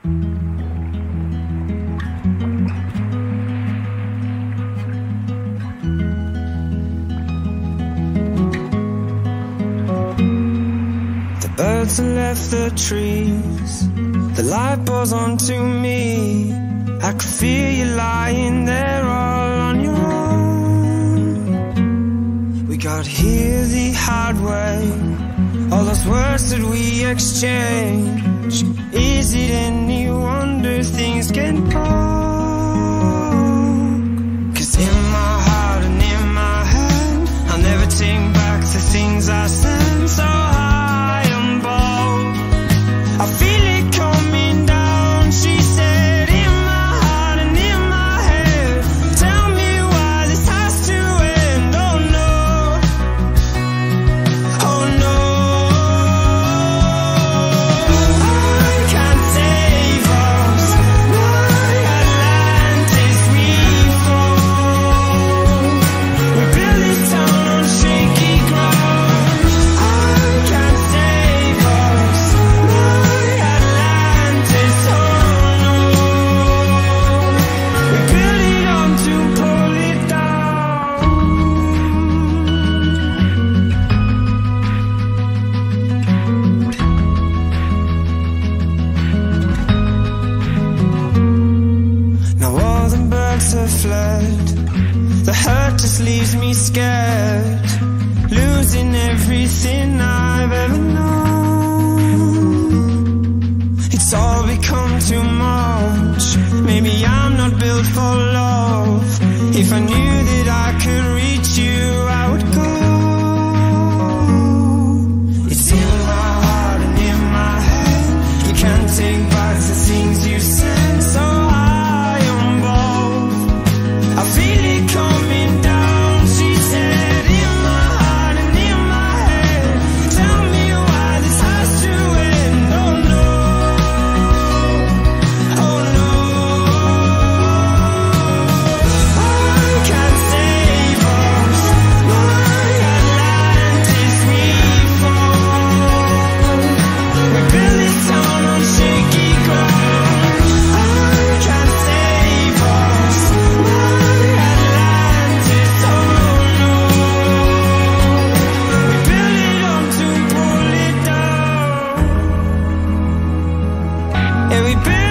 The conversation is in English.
Birds have left the trees, the light pours onto me. I could feel you lying there all on your own. We got here the hard way, all those words that we exchange. Is it any wonder things get broke? 'Cause in my heart and in my head, I'll never take back the things I said. So I feel it coming down, she said, in my heart and in my head. Tell me why this has to end. Oh no, oh no. I can't save us, my Atlantis, we fall. We build this town on shaky ground. I can't save us, have fled. The hurt just leaves me scared, losing everything I've ever known. It's all become too much. Maybe I'm not built for love. If I knew that I could reach you, I would go. It's in my heart and in my head. You can't take back the things you said. So I feel it coming down, she said, in my heart and in my head. Tell me why this has to end. Oh no, oh no. I can't save us, my Atlantis, we fall. We build this town on shaky ground. I can't save us, we build